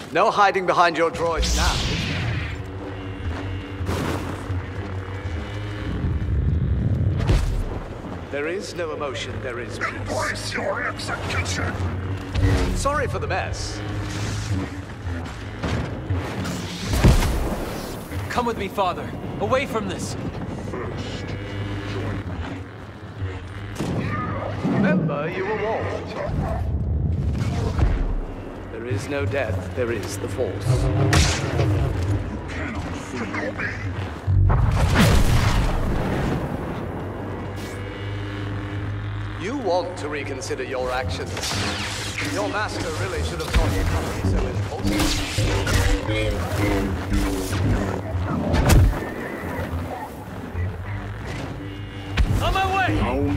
No hiding behind your droids now. There is no emotion, there is peace. Embrace your execution! Sorry for the mess. Come with me, Father. Away from this. First, join me. Remember, you were warned. There is no death, there is the Force. You cannot free me. You want to reconsider your actions. Your master really should have taught you not to be so impulsive. On my way!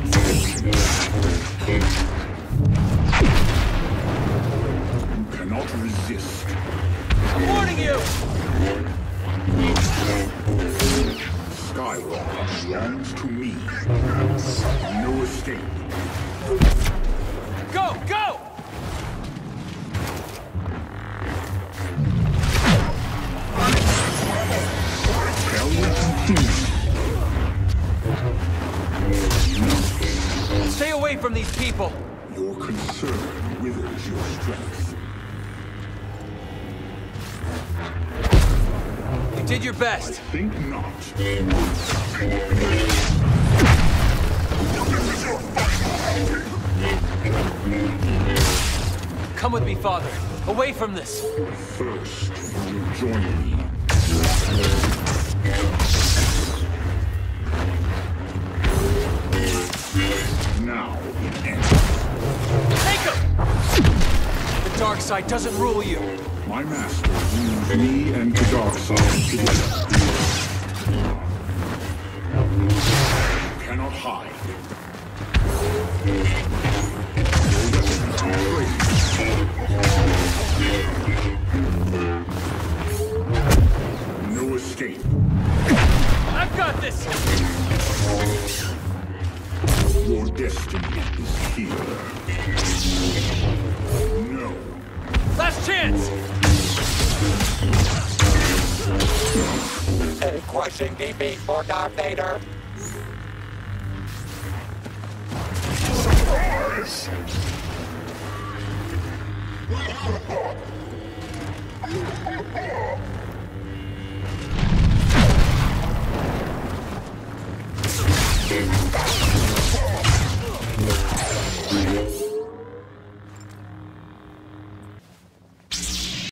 You cannot resist. I'm warning you! Skywalker belongs to me. No escape. Go! Go! Stay away from these people! Your concern withers your strength. You did your best. Think not. Come with me, Father. Away from this. First, you will join me. Now it ends. Take him! The dark side doesn't rule you. My master rules me and the dark side together. You cannot hide. No escape. I've got this! Your destiny is here. No. Last chance! Any crushing defeat for Darth Vader? Surprise!